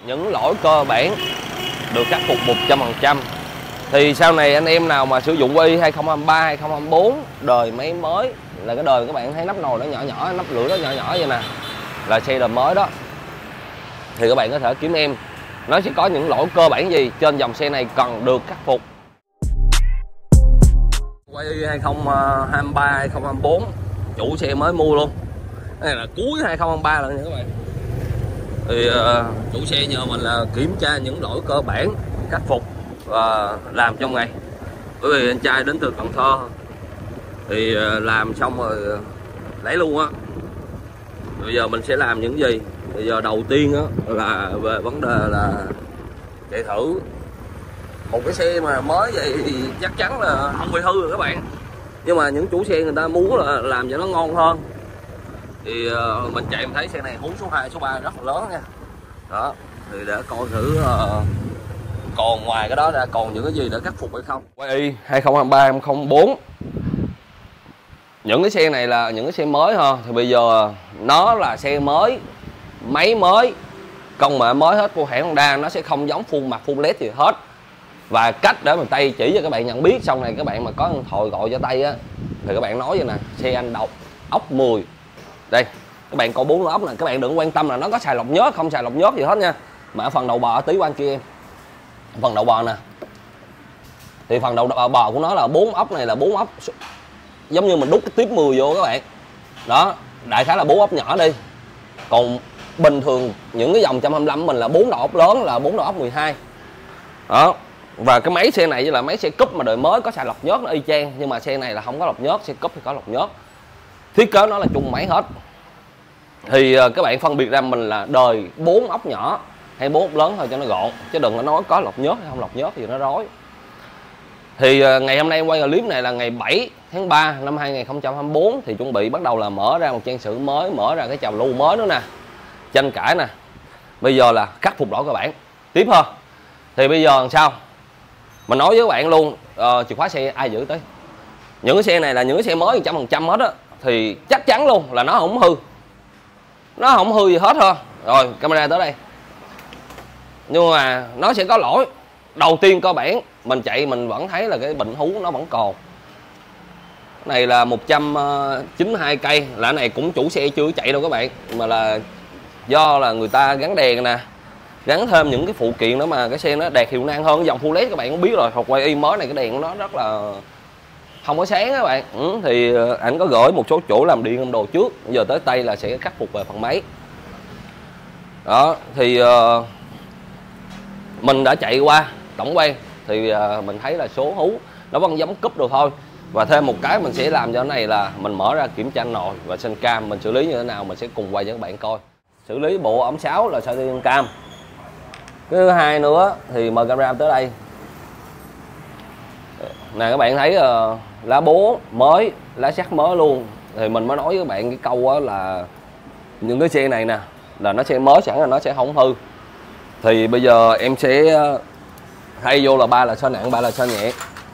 những lỗi cơ bản được khắc phục 100%. Thì sau này anh em nào mà sử dụng Y 2023, 2024 đời máy mới, là cái đời các bạn thấy nắp nồi nó nhỏ nhỏ, nắp lửa nó nhỏ nhỏ vậy nè, là xe đời mới đó, thì các bạn có thể kiếm em. Nó sẽ có những lỗi cơ bản gì trên dòng xe này cần được khắc phục. Y 2023, 2024 chủ xe mới mua luôn. Cái này là cuối 2023 rồi nha các bạn. Thì chủ xe nhờ mình là kiểm tra những lỗi cơ bản, khắc phục và làm trong ngày. Bởi vì anh trai đến từ Cần Thơ thì làm xong rồi lấy luôn á. Bây giờ mình sẽ làm những gì? Bây giờ đầu tiên á là về vấn đề là chạy thử. Một cái xe mà mới vậy thì chắc chắn là không bị hư rồi các bạn. Nhưng mà những chủ xe người ta muốn là làm cho nó ngon hơn. Thì mình chạy mình thấy xe này hú số 2, số 3 rất là lớn nha. Đó, thì để coi thử còn ngoài cái đó ra còn những cái gì để khắc phục hay không. Y 2023, 2024 những cái xe này là những cái xe mới ha. Thì bây giờ nó là xe mới, máy mới, công nghệ mới hết của hãng Honda. Nó sẽ không giống full mặt full led gì hết. Và cách để mà tay chỉ cho các bạn nhận biết. Sau này các bạn mà có điện thoại gọi cho tay á, thì các bạn nói vậy nè: xe anh độc ốc 10. Đây, các bạn coi 4 ốc này, các bạn đừng quan tâm là nó có xài lọc nhớt không xài lọc nhớt gì hết nha. Mà ở phần đầu bò tí qua anh kia em, phần đầu bò nè, thì phần đầu bò của nó là 4 ốc này là 4 ốc giống như mình đút cái tiếp 10 vô các bạn. Đó, đại khái là 4 ốc nhỏ đi. Còn bình thường những cái dòng 125 của mình là 4 đầu ốc lớn, là 4 đầu ốc 12. Đó. Và cái máy xe này với là máy xe cúp mà đời mới có xài lọc nhớt nó y chang, nhưng mà xe này là không có lọc nhớt, xe cúp thì có lọc nhớt. Thiết kế nó là chung máy hết. Thì các bạn phân biệt ra mình là đời 4 ốc nhỏ hay 4 ốc lớn thôi cho nó gọn, chứ đừng có nói có lọc nhớt hay không lọc nhớt thì nó rối. Thì ngày hôm nay em quay clip này là ngày 7 tháng 3 năm 2024, thì chuẩn bị bắt đầu là mở ra một trang sử mới, mở ra cái trào lưu mới nữa nè, tranh cãi nè. Bây giờ là khắc phục lỗi cơ bản tiếp hơn. Thì bây giờ làm sao? Mình nói với các bạn luôn, chìa khóa xe ai giữ tới. Những cái xe này là những cái xe mới 100% hết á, thì chắc chắn luôn là nó không hư. Nó không hư gì hết ha. Rồi, camera tới đây. Nhưng mà nó sẽ có lỗi. Đầu tiên cơ bản, mình chạy mình vẫn thấy là cái bệnh hú nó vẫn còn. Cái này là 192 cây, là cái này cũng chủ xe chưa chạy đâu các bạn. Mà là do là người ta gắn đèn nè, gắn thêm những cái phụ kiện đó mà cái xe nó đạt hiệu năng hơn. Cái dòng full led các bạn cũng biết rồi, hoặc quay Y mới này cái đèn của nó rất là không có sáng các bạn. Thì ảnh có gửi một số chỗ làm điện làm đồ trước, giờ tới tay là sẽ khắc phục về phần máy. Đó, thì mình đã chạy qua tổng quan thì mình thấy là số hú nó vẫn giống cúp được thôi. Và thêm một cái mình sẽ làm cho cái này là mình mở ra kiểm tra nồi và sinh cam, mình xử lý như thế nào mình sẽ cùng quay cho các bạn coi. Xử lý bộ ống sáo là sợi dây cam. Cái thứ hai nữa thì mời camera tới đây nè, các bạn thấy lá bố mới, lá sắt mới luôn. Thì mình mới nói với các bạn cái câu á là những cái xe này nè là nó sẽ mới sẵn là nó sẽ không hư. Thì bây giờ em sẽ thay vô là 3 là xơ nặng, 3 là xơ nhẹ.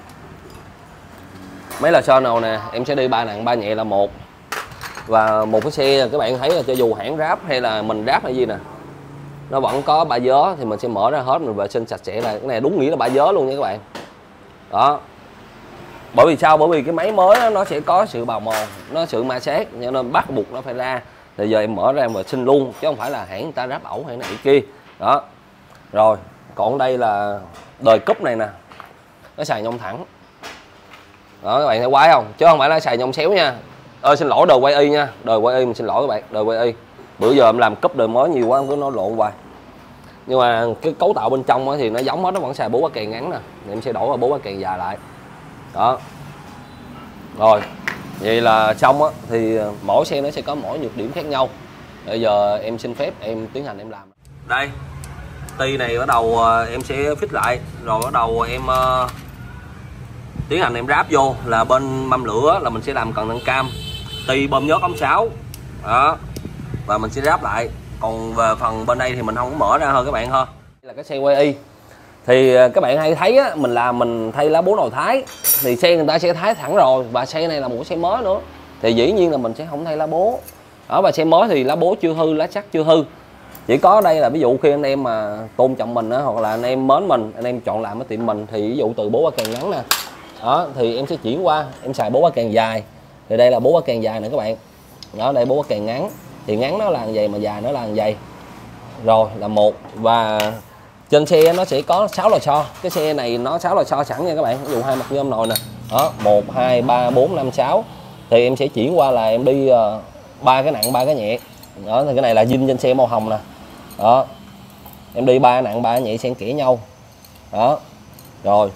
Mấy là xơ nào nè em sẽ đi 3 nặng 3 nhẹ là 1. Và một cái xe các bạn thấy là cho dù hãng ráp hay là mình ráp hay gì nè, nó vẫn có bả gió thì mình sẽ mở ra hết, mình vệ sinh sạch sẽ lại. Cái này đúng nghĩa là bả gió luôn nha các bạn. Đó. Bởi vì sao? Bởi vì cái máy mới đó, nó sẽ có sự bào mòn, nó sự ma sát, cho nên bắt buộc nó phải ra. Thì giờ em mở ra vệ sinh luôn, chứ không phải là hãng người ta ráp ẩu hay này kia. Đó. Rồi, còn đây là đời cúp này nè, nó xài nhông thẳng. Đó, các bạn thấy quái không? Chứ không phải là xài nhông xéo nha. Xin lỗi đời quay Y nha, đời quay Y mình xin lỗi các bạn, đời quay Y. Bữa giờ em làm cúp đời mới nhiều quá em cứ nói lộn hoài. Nhưng mà cái cấu tạo bên trong thì nó giống hết, nó vẫn xài bố bát kèn ngắn nè. Em sẽ đổi qua bố bát kèn dài lại. Đó. Rồi, vậy là xong á, thì mỗi xe nó sẽ có mỗi nhược điểm khác nhau. Bây giờ em xin phép em tiến hành em làm. Đây, ti này bắt đầu em sẽ fit lại, rồi bắt đầu em tiến hành em ráp vô. Là bên mâm lửa là mình sẽ làm cần nâng cam, ti bơm nhớt ống sáo. Đó. Và mình sẽ ráp lại. Còn về phần bên đây thì mình không có mở ra hơn các bạn ha. Đây là cái xe quay Y. Thì các bạn hay thấy á, mình thay lá bố nồi thái thì xe người ta sẽ thái thẳng rồi, và xe này là một xe mới nữa thì dĩ nhiên là mình sẽ không thay lá bố. Ở và xe mới thì lá bố chưa hư, lá sắt chưa hư. Chỉ có đây là ví dụ khi anh em mà tôn trọng mình á, hoặc là anh em mến mình, anh em chọn làm ở tiệm mình, thì ví dụ từ bố ba càng ngắn nè đó, thì em sẽ chuyển qua em xài bố ba càng dài. Thì đây là bố ba càng dài nè các bạn đó, đây bố ba càng ngắn, thì ngắn nó là vậy mà dài nó là vậy. Rồi là một. Và trên xe nó sẽ có 6 lò xo. Cái xe này nó 6 lò xo sẵn nha các bạn. Ví dụ hai mặt nhôm nồi nè đó, 1 2 3 4 5 6, thì em sẽ chuyển qua là em đi 3 cái nặng 3 cái nhẹ đó. Thì cái này là zin trên xe màu hồng nè đó, em đi 3 nặng 3 nhẹ xen kẽ nhau đó. Rồi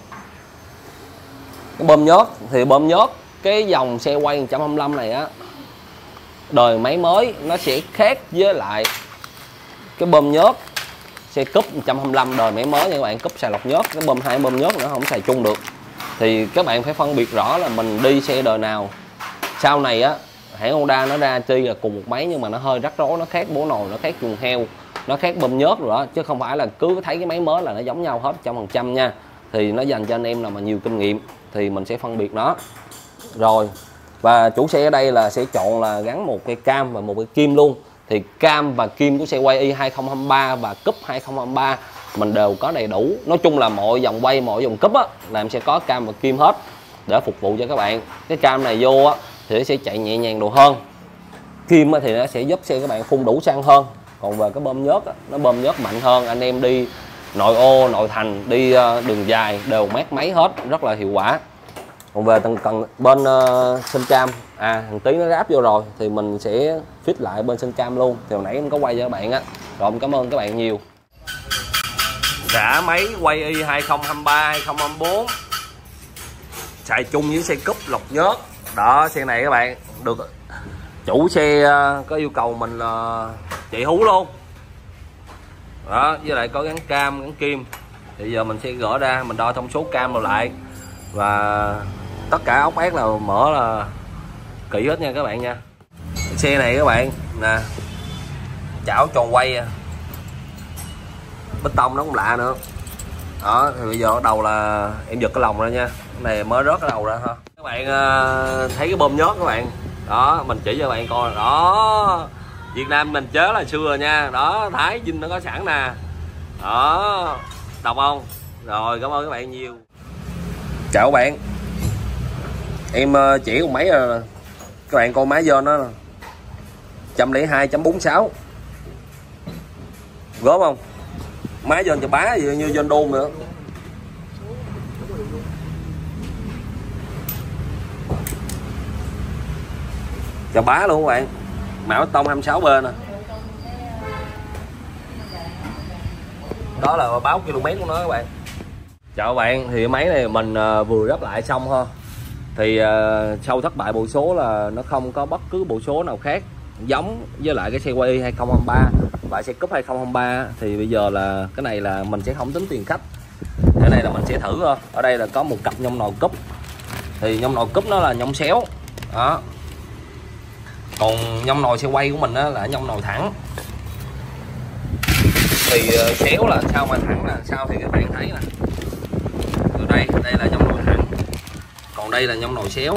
cái bơm nhớt, thì bơm nhớt cái dòng xe quay 125 này á, đời máy mới nó sẽ khác với lại cái bơm nhớt xe cúp 125 đời máy mới nha các bạn. Cúp xài lọc nhớt, cái bơm hai bơm nhớt nữa không xài chung được. Thì các bạn phải phân biệt rõ là mình đi xe đời nào. Sau này á, hãng Honda nó ra tuy là cùng một máy nhưng mà nó hơi rắc rối, nó khác bổ nồi, nó khác chuồng heo, nó khác bơm nhớt rồi đó, chứ không phải là cứ thấy cái máy mới là nó giống nhau hết 100% nha. Thì nó dành cho anh em nào mà nhiều kinh nghiệm thì mình sẽ phân biệt nó. Rồi, và chủ xe ở đây là sẽ chọn là gắn một cây cam và một cây kim luôn. Thì cam và kim của xe quay Y 2023 và cúp 2023 mình đều có đầy đủ. Nói chung là mọi dòng quay, mọi dòng cúp á là em sẽ có cam và kim hết để phục vụ cho các bạn. Cái cam này vô á thì nó sẽ chạy nhẹ nhàng đồ hơn. Kim á thì nó sẽ giúp xe các bạn phun đủ xăng hơn. Còn về cái bơm nhớt á, nó bơm nhớt mạnh hơn, anh em đi nội ô, nội thành, đi đường dài đều mát máy hết, rất là hiệu quả. Còn về cần bên sinh cam, thằng Tí nó ráp vô rồi thì mình sẽ fit lại bên sinh cam luôn. Thì hồi nãy em có quay cho các bạn á. Rồi em cảm ơn các bạn nhiều. Đã máy quay Y 2023 2024 xài chung với xe cúp lọc nhớt đó. Xe này các bạn được chủ xe có yêu cầu mình là chạy hú luôn đó, với lại có gắn cam gắn kim. Thì giờ mình sẽ gỡ ra, mình đo thông số cam rồi lại, và tất cả ốc ép là mở là kỹ hết nha các bạn nha. Cái xe này các bạn nè, chảo tròn quay, bê tông nó cũng lạ nữa đó. Thì bây giờ bắt đầu là em giật cái lồng ra nha, cái này mới rớt cái đầu ra ha. Các bạn thấy cái bơm nhớt các bạn đó, mình chỉ cho các bạn coi đó, Việt Nam mình chớ là xưa rồi nha đó, Thái Vinh nó có sẵn nè đó, đọc không? Rồi cảm ơn các bạn nhiều. Chào các bạn, em chỉ con máy rồi các bạn coi, máy do nó 102.46 gớm không? Máy dồn cho bá như dồn đôn nữa. Cho bá luôn các bạn. Mão tông 26B nè. Đó là báo km của nó các bạn. Chào các bạn, thì máy này mình vừa lắp lại xong ha. Thì sau thất bại bộ số là nó không có bất cứ bộ số nào khác giống với lại cái xe quay 2023 và xe cúp 2023. Thì bây giờ là cái này là mình sẽ không tính tiền khách, cái này là mình sẽ thử thôi. Ở đây là có một cặp nhông nồi cúp, thì nhông nồi cúp nó là nhông xéo đó, còn nhông nồi xe quay của mình á là nhông nồi thẳng. Thì xéo là sao mà thẳng là sao thì các bạn thấy nè, từ đây là nhông nồi thẳng, còn đây là nhông nồi xéo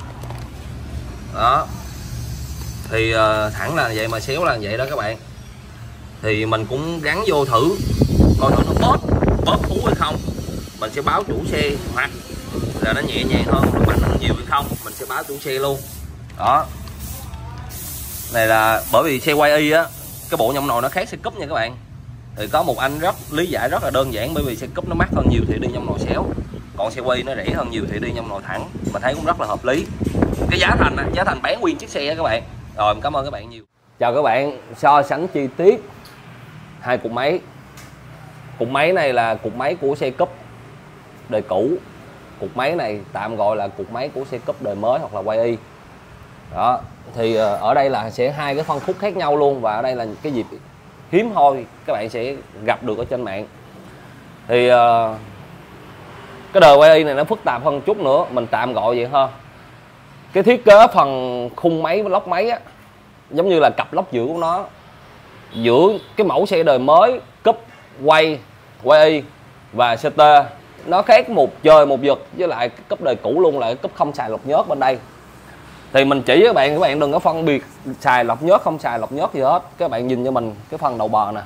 đó. Thì thẳng là vậy mà xéo là vậy đó các bạn. Thì mình cũng gắn vô thử coi thử nó bóp cú hay không, mình sẽ báo chủ xe, hoặc là nó nhẹ nhàng hơn, nó mạnh hơn nhiều hay không, mình sẽ báo chủ xe luôn đó. Này là bởi vì xe quay Y á, cái bộ nhông nồi nó khác xe cúp nha các bạn. Thì có một anh rất lý giải rất là đơn giản, bởi vì xe cúp nó mắc hơn nhiều thì đi nhông nồi xéo, còn xe quay nó rẻ hơn nhiều thì đi nhông nồi thẳng. Mình thấy cũng rất là hợp lý. Cái giá thành bán nguyên chiếc xe á các bạn. Rồi mình cảm ơn các bạn nhiều. Chào các bạn, so sánh chi tiết hai cục máy. Cục máy này là cục máy của xe cúp đời cũ, cục máy này tạm gọi là cục máy của xe cúp đời mới hoặc là quay Y đó. Thì ở đây là sẽ hai cái phân khúc khác nhau luôn, và ở đây là cái dịp hiếm hoi các bạn sẽ gặp được ở trên mạng. Thì cái đời quay Y này nó phức tạp hơn chút nữa, mình tạm gọi vậy thôi. Cái thiết kế phần khung máy với lốc máy á, giống như là cặp lốc giữa của nó, giữa cái mẫu xe đời mới cúp quay Y và CT nó khác một trời một vực với lại cái cúp đời cũ luôn, là cái cúp không xài lọc nhớt bên đây. Thì mình chỉ với các bạn đừng có phân biệt xài lọc nhớt không xài lọc nhớt gì hết. Các bạn nhìn cho mình cái phần đầu bò nè,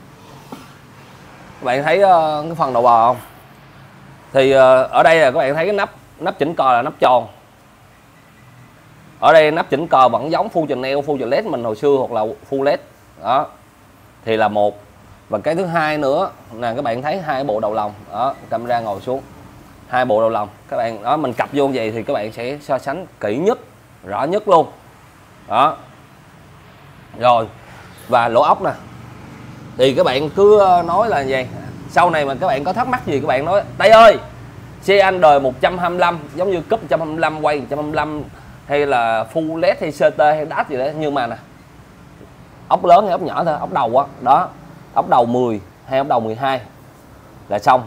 các bạn thấy cái phần đầu bò không? Thì ở đây là các bạn thấy cái nắp chỉnh cò là nắp tròn. Ở đây nắp chỉnh cò vẫn giống full Chanel, full LED mình hồi xưa, hoặc là full LED đó, thì là một. Và cái thứ hai nữa là các bạn thấy hai bộ đầu lồng đó, camera ngồi xuống, hai bộ đầu lồng các bạn đó, mình cặp vô vậy thì các bạn sẽ so sánh kỹ nhất, rõ nhất luôn đó. Rồi, và lỗ ốc nè, thì các bạn cứ nói là gì, sau này mà các bạn có thắc mắc gì các bạn nói Tây ơi, xe anh đời 125 giống như cúp 125, quay 125 hay là full LED hay CT hay dash gì đó, nhưng mà nè, ốc lớn hay ốc nhỏ thôi, ốc đầu á đó, ốc đầu 10 hay ốc đầu 12 là xong.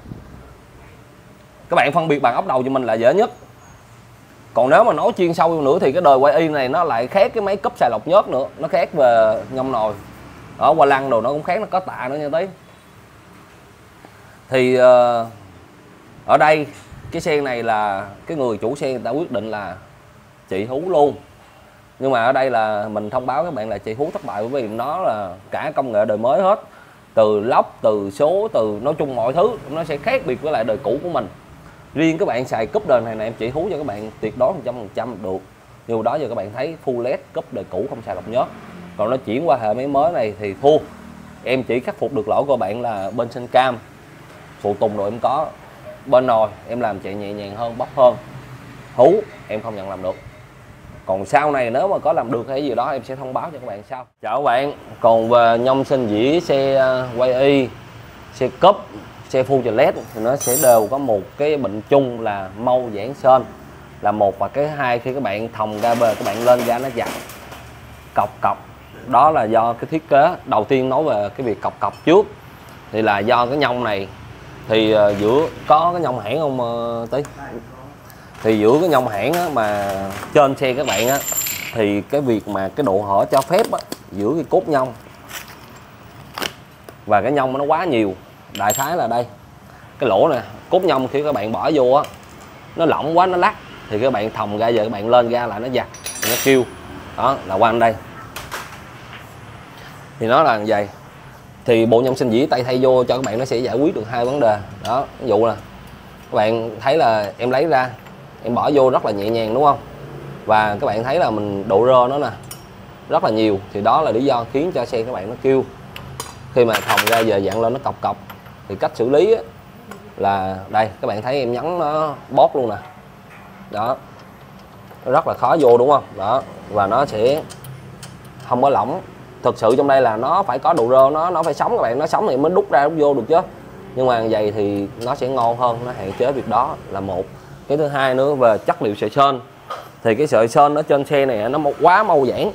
Các bạn phân biệt bằng ốc đầu cho mình là dễ nhất. Còn nếu mà nói chuyên sâu nữa thì cái đời quay y này nó lại khác cái máy cúp xài lọc nhớt nữa, nó khác về nhông nồi ở qua lăng đồ nó cũng khác, nó có tạ nữa nha tí. Thì ở đây cái xe này là cái người chủ xe người ta quyết định là chị hú luôn, nhưng mà ở đây là mình thông báo các bạn là chị hú thất bại, bởi vì nó là cả công nghệ đời mới hết, từ lốc, từ số, từ nói chung mọi thứ nó sẽ khác biệt với lại đời cũ của mình. Riêng các bạn xài cúp đời này em chỉ hú cho các bạn tuyệt đối 100% được. Nhưng đó giờ các bạn thấy full LED cúp đời cũ không xài lọc nhớt, còn nó chuyển qua hệ máy mới này thì thua. Em chỉ khắc phục được lỗi của bạn là bên sinh cam, phụ tùng rồi em có, bên nồi em làm chạy nhẹ nhàng hơn, bóc hơn, hú em không nhận làm được. Còn sau này nếu mà có làm được hay gì đó em sẽ thông báo cho các bạn sau. Chào các bạn. Còn về nhông sinh dĩ xe quay y, xe cúp, xe full LED thì nó sẽ đều có một cái bệnh chung là mâu giãn sên là một, và cái hai khi các bạn thòng ga bề các bạn lên ga nó giật cọc. Đó là do cái thiết kế. Đầu tiên nói về cái việc cọc trước thì là do cái nhông này thì giữa có cái nhông hãng không Tí? Thì giữa cái nhông hãng á, mà trên xe các bạn á, thì cái việc mà cái độ hở cho phép á, giữa cái cốt nhông và cái nhông nó quá nhiều. Đại khái là đây, cái lỗ nè, cốt nhông khi các bạn bỏ vô á, nó lỏng quá, nó lắc thì các bạn thòng ra giờ các bạn lên ra lại nó giật, nó kêu đó là qua đây. Thì nó là như vậy. Thì bộ nhông sinh dĩ tay thay vô cho các bạn nó sẽ giải quyết được hai vấn đề đó. Ví dụ là các bạn thấy là em lấy ra em bỏ vô rất là nhẹ nhàng đúng không, và các bạn thấy là mình độ rơ nó nè rất là nhiều, thì đó là lý do khiến cho xe các bạn nó kêu khi mà thòng ra giờ dặn lên nó cọc. Thì cách xử lý là đây, các bạn thấy em nhấn nó bóp luôn nè đó, nó rất là khó vô đúng không đó, và nó sẽ không có lỏng. Thực sự trong đây là nó phải có độ rơ, nó phải sống các bạn, nó sống thì mới đút ra đút vô được chứ. Nhưng mà vậy thì nó sẽ ngon hơn, nó hạn chế việc đó là một. Cái thứ hai nữa về chất liệu sợi sên, thì cái sợi sên nó trên xe này nó quá mau giãn,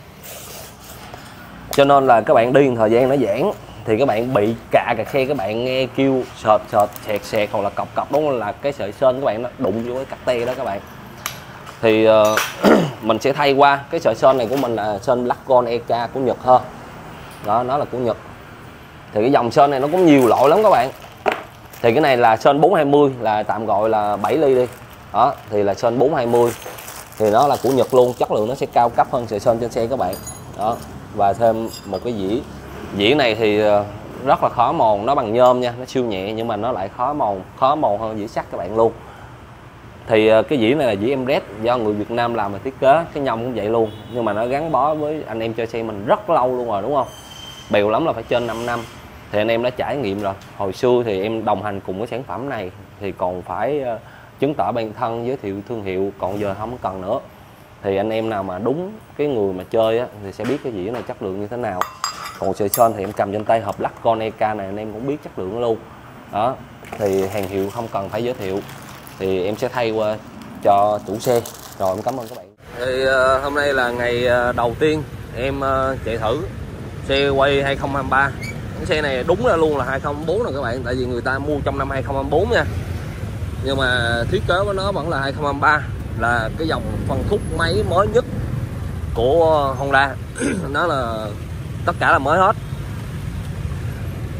cho nên là các bạn đi một thời gian nó giãn thì các bạn bị cạ xe, các bạn nghe kêu sệt hoặc là cọc đúng không, là cái sợi sên các bạn nó đụng vô cái cắt te đó các bạn. Thì mình sẽ thay qua cái sợi sên này của mình là sên Black Gold EK của Nhật hơn đó, nó là của Nhật. Thì cái dòng sên này nó cũng nhiều loại lắm các bạn. Thì cái này là sên 420, là tạm gọi là 7 ly đi đó, thì là sên 420 thì nó là của Nhật luôn, chất lượng nó sẽ cao cấp hơn sợi sên trên xe các bạn đó. Và thêm một cái dĩ này thì rất là khó mòn, nó bằng nhôm nha, nó siêu nhẹ nhưng mà nó lại khó mòn hơn dĩ sắt các bạn luôn. Thì cái dĩ này là dĩ Emret do người Việt Nam làm và thiết kế, cái nhông cũng vậy luôn, nhưng mà nó gắn bó với anh em chơi xe mình rất lâu luôn rồi đúng không, bèo lắm là phải trên 5 năm. Thì anh em đã trải nghiệm rồi. Hồi xưa thì em đồng hành cùng với sản phẩm này thì còn phải chứng tỏ bản thân, giới thiệu thương hiệu, còn giờ không cần nữa. Thì anh em nào mà đúng cái người mà chơi á, thì sẽ biết cái dĩa này chất lượng như thế nào. Còn sợi sên thì em cầm trên tay hộp Black Gold EK này anh em cũng biết chất lượng luôn đó. Thì hàng hiệu không cần phải giới thiệu, thì em sẽ thay qua cho chủ xe. Rồi em cảm ơn các bạn. Thì hôm nay là ngày đầu tiên em chạy thử xe quay 2023. Cái xe này đúng ra luôn là 2024 rồi các bạn, tại vì người ta mua trong năm 2024 nha, nhưng mà thiết kế của nó vẫn là 2023, là cái dòng phân khúc máy mới nhất của Honda. Nó là tất cả là mới hết,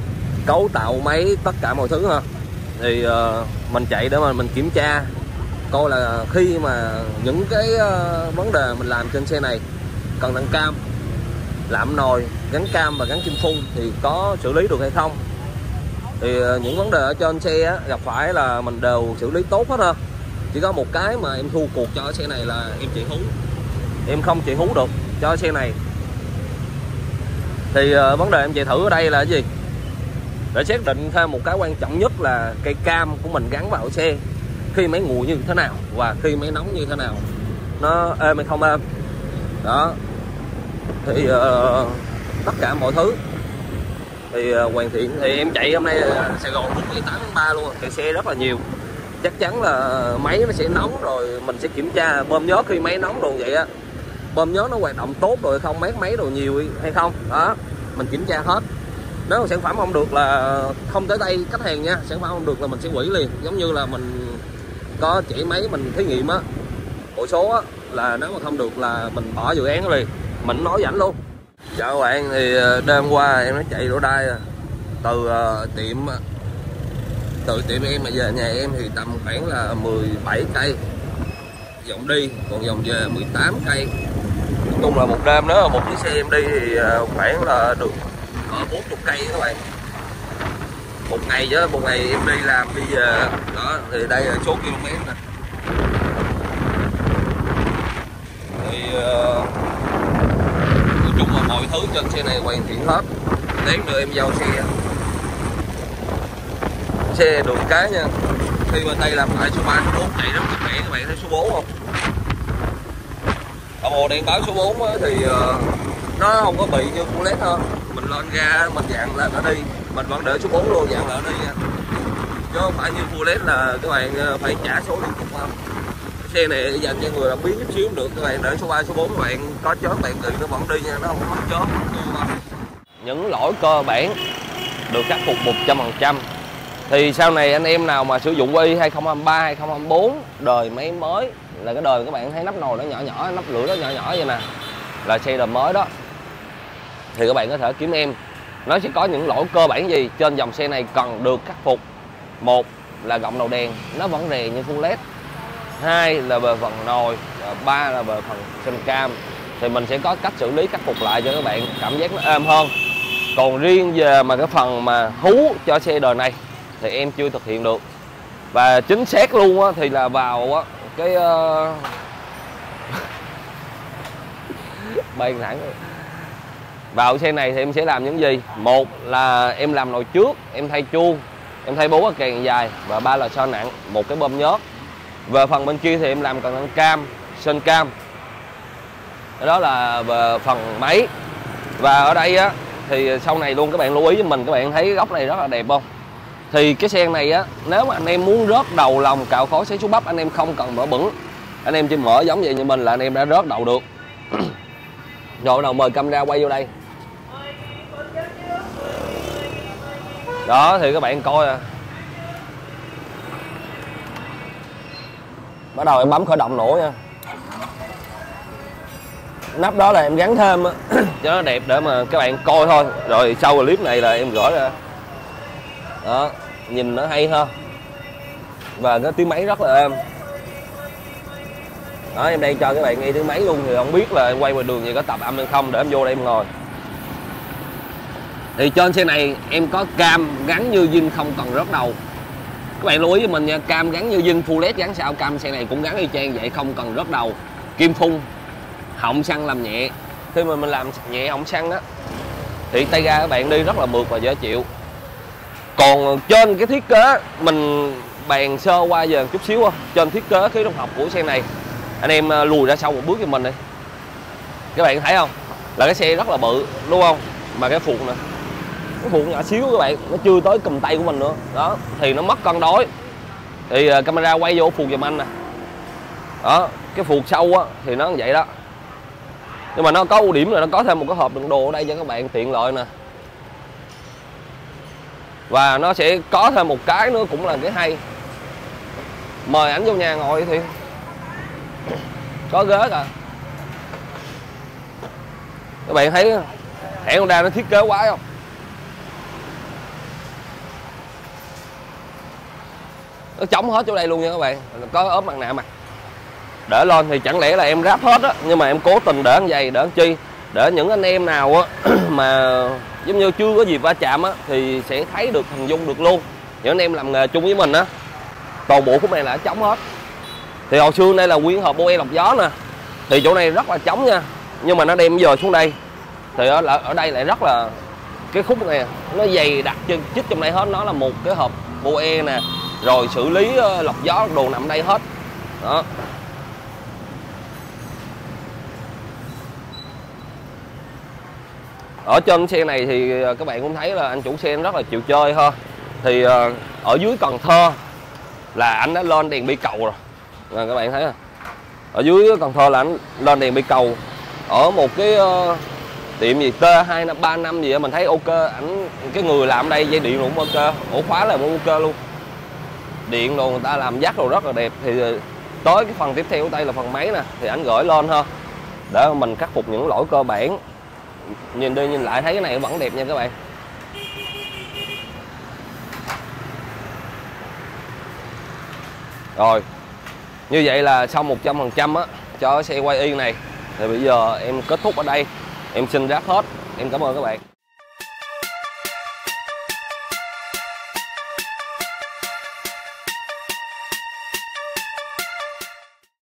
cấu tạo máy tất cả mọi thứ ha. Thì mình chạy để mà mình kiểm tra coi là khi mà những cái vấn đề mình làm trên xe này cần đăng cam, lạm nồi, gắn cam và gắn kim phun thì có xử lý được hay không. Thì những vấn đề ở trên xe á, gặp phải là mình đều xử lý tốt hết ha. Chỉ có một cái mà em thua cuộc cho xe này là em chạy hú. Em không chạy hú được cho xe này. Thì vấn đề em chạy thử ở đây là cái gì? Để xác định thêm một cái quan trọng nhất là cây cam của mình gắn vào xe khi máy nguội như thế nào và khi máy nóng như thế nào, nó êm hay không êm. Đó. Thì tất cả mọi thứ thì hoàn thiện. Thì em chạy hôm nay Sài Gòn đúng 8/3 luôn, thì xe rất là nhiều. Chắc chắn là máy nó sẽ nóng rồi mình sẽ kiểm tra bơm nhớ khi máy nóng đồ vậy á, bơm nhớ nó hoạt động tốt rồi không, mát máy đồ nhiều hay không. Đó, mình kiểm tra hết. Nếu mà sản phẩm không được là không tới tay khách hàng nha, sản phẩm không được là mình sẽ hủy liền. Giống như là mình có chỉ máy mình thí nghiệm á, bộ số á, là nếu mà không được là mình bỏ dự án liền, mình nói rảnh luôn. Chào các bạn, thì đêm qua em nó chạy đổ đai từ tiệm em mà về nhà em thì tầm khoảng là 17 cây vòng đi, còn vòng về 18 cây. Nói chung là một đêm đó một chiếc xe em đi thì khoảng là được 40 cây các bạn. Một ngày chứ, một ngày em đi làm đi về. Đó, thì đây là số km nè. Thì nói chung là mọi thứ trên xe này hoàn thiện hết. Đến đưa em giao xe được cái nha, khi mà tay làm lại số 3 số 4 chạy rất là khỏe. Các bạn thấy số 4 không? Bộ đèn báo số 4 á, thì nó không có bị như full led thôi. Mình lên ga mình dặn là nó đi, mình vẫn để số 4 luôn, dặn là nó đi nha, chứ không phải như full led là các bạn phải trả số liên tục không. Xe này dành cho người làm biến chút xíu cũng được. Các bạn để số 3 số 4 các bạn có chớp bạn tự nó vẫn đi nha, nó không có mất chớp. Những lỗi cơ bản được khắc phục 100%. Thì sau này anh em nào mà sử dụng Y 2023, 2024 đời máy mới, là cái đời các bạn thấy nắp nồi nó nhỏ nhỏ, nắp lửa nó nhỏ nhỏ vậy nè, là xe đời mới đó, thì các bạn có thể kiếm em. Nó sẽ có những lỗi cơ bản gì trên dòng xe này cần được khắc phục. Một là gọng đầu đèn nó vẫn rè như full led, hai là về phần nồi, ba là về phần sinh cam. Thì mình sẽ có cách xử lý khắc phục lại cho các bạn cảm giác nó êm hơn. Còn riêng về mà cái phần mà hú cho xe đời này thì em chưa thực hiện được. Và chính xác luôn á, thì là vào á, cái bay thẳng vào xe này thì em sẽ làm những gì. Một là em làm nồi trước, em thay chuông, em thay bố kèn dài, và ba là xo nặng, một cái bơm nhớt. Về phần bên kia thì em làm cần cam, sơn cam. Đó là về phần máy. Và ở đây á thì sau này luôn các bạn lưu ý với mình, các bạn thấy góc này rất là đẹp không? Thì cái sen này á, nếu mà anh em muốn rớt đầu lòng cạo khói xé số bắp, anh em không cần mở bẩn, anh em chỉ mở giống vậy như mình là anh em đã rớt đầu được. Rồi nào mời camera quay vô đây. Đó thì các bạn coi à. Bắt đầu em bấm khởi động nổ nha. Nắp đó là em gắn thêm á, cho nó đẹp để mà các bạn coi thôi. Rồi sau clip này là em gửi ra. Đó, nhìn nó hay ha. Và cái tiếng máy rất là êm. Đó, em đang cho các bạn nghe tiếng máy luôn. Thì không biết là em quay ngoài đường gì có tập âm hay không, để em vô đây em ngồi. Thì trên xe này em có cam gắn như zin, không cần rớt đầu. Các bạn lưu ý với mình nha, cam gắn như zin, full led gắn sao, cam xe này cũng gắn y chang vậy, không cần rớt đầu. Kim phun, họng xăng làm nhẹ. Khi mà mình làm nhẹ họng xăng á thì tay ga các bạn đi rất là mượt và dễ chịu. Còn trên cái thiết kế mình bàn sơ qua về một chút xíu không? Trên thiết kế khí động học của xe này, anh em lùi ra sau một bước cho mình đi. Các bạn thấy không? Là cái xe rất là bự đúng không? Mà cái phuộc nè, cái phuộc nhỏ xíu các bạn, nó chưa tới cầm tay của mình nữa. Đó, thì nó mất cân đối. Thì camera quay vô phuộc giùm anh nè. Đó, cái phuộc sâu á thì nó như vậy đó. Nhưng mà nó có ưu điểm là nó có thêm một cái hộp đựng đồ ở đây cho các bạn tiện lợi nè. Và nó sẽ có thêm một cái nữa cũng là cái hay. Mời ảnh vô nhà ngồi thì có ghế kìa. Các bạn thấy hãng Honda nó thiết kế quá không? nó chống hết chỗ đây luôn nha các bạn, có ốp mặt nạ mặt để lên thì chẳng lẽ là em ráp hết á, nhưng mà em cố tình để như vậy để chi, để những anh em nào á mà giống như chưa có gì va chạm á thì sẽ thấy được hình dung được luôn. Những anh em làm nghề chung với mình á, toàn bộ khúc này là chống hết. Thì hồi xưa đây là nguyên hộp boe lọc gió nè, thì chỗ này rất là chống nha, nhưng mà nó đem giờ xuống đây thì ở đây lại rất là, cái khúc này nó dày đặc chích trong đây hết, nó là một cái hộp boe nè, rồi xử lý lọc gió đồ nằm đây hết đó. Ở trên xe này thì các bạn cũng thấy là anh chủ xe rất là chịu chơi ha. Thì ở dưới Cần Thơ là anh đã lên đèn bi cầu rồi nè, các bạn thấy không? Ở dưới Cần Thơ là anh lên đèn bi cầu ở một cái tiệm gì T235 gì đó, mình thấy ok. Ảnh cái người làm ở đây dây điện cũng ok, ổ khóa là cũng ok luôn, điện đồ người ta làm dắt đồ rất là đẹp. Thì tới cái phần tiếp theo của đây là phần máy nè, thì anh gửi lên ha để mình khắc phục những lỗi cơ bản. Nhìn đi nhìn lại thấy cái này vẫn đẹp nha các bạn. Rồi như vậy là xong 100% á cho xe quay y này. Thì bây giờ em kết thúc ở đây, em xin ráp hết. Em cảm ơn các bạn.